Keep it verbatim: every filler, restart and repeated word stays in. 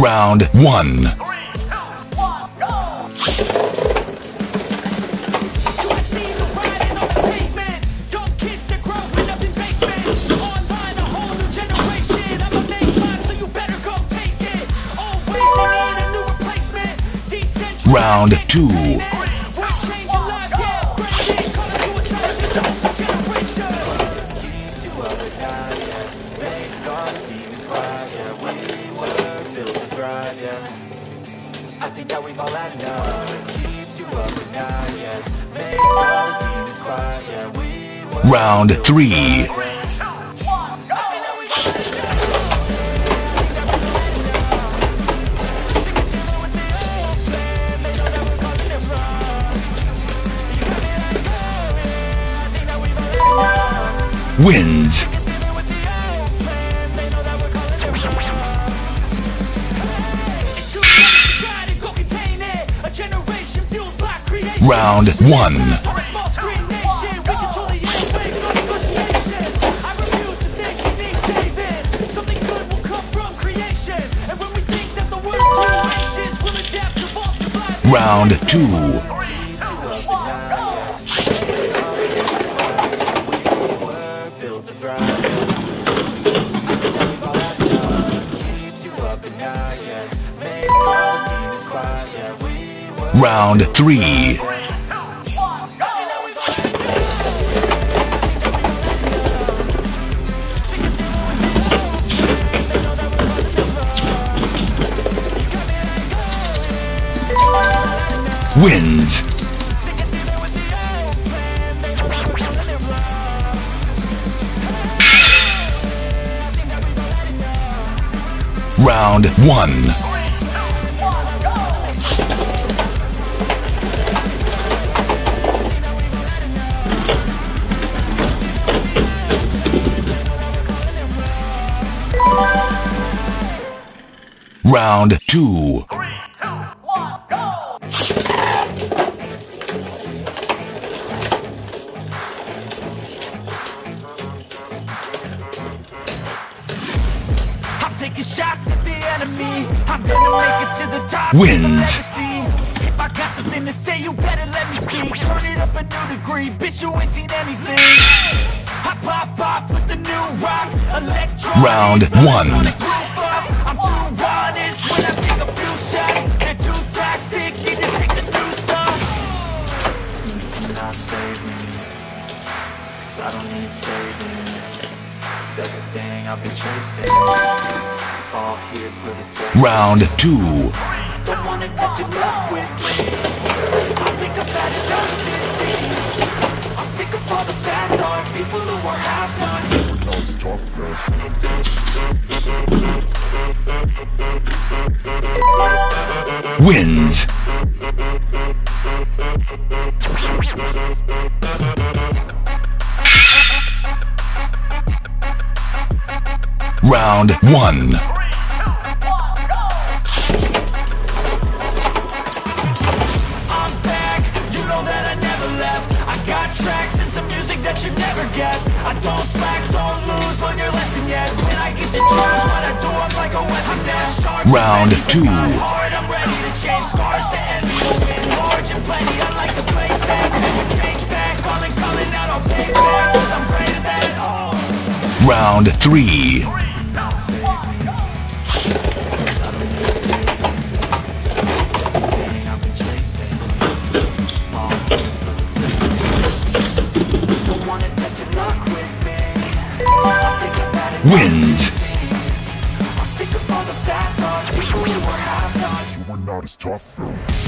Round one. Round two. I think that we've all had enough. Keeps you up at night, yeah. Make all the demons quiet, yeah. We were Round three. Wins. Round one. Round two. Round three. Wins. Round one. Round two. Three, two, one, go! I'm taking shots at the enemy. I'm gonna make it to the top. Wins. If I got something to say, you better let me speak. Turn it up a new degree, bitch, you ain't seen anything. I pop off with the new rock, electro. Round one. I'm too honest when I take a few shots. They're too toxic, need to take the news off. You cannot save me, cause I don't need saving. It's everything I've been chasing. All here for the day. Round two. Don't wanna test your luck with me. I think I've had enough defeat. I'm sick of all the bad thoughts, people who are half-nots. Wins. Round one. That you never guess. I don't slack, don't lose, learn your lesson yet. When I get to choose what I do, I'm like a weapon nest. Round two. Hard, I'm ready to change scars to envy, to win large and plenty. I like to play fast, never change back. Calling, calling out, I'll pay back, cause I'm greater than all. Round three. Wins. I'm sick of all the bad thoughts, people who were half-nots. You were not as tough though.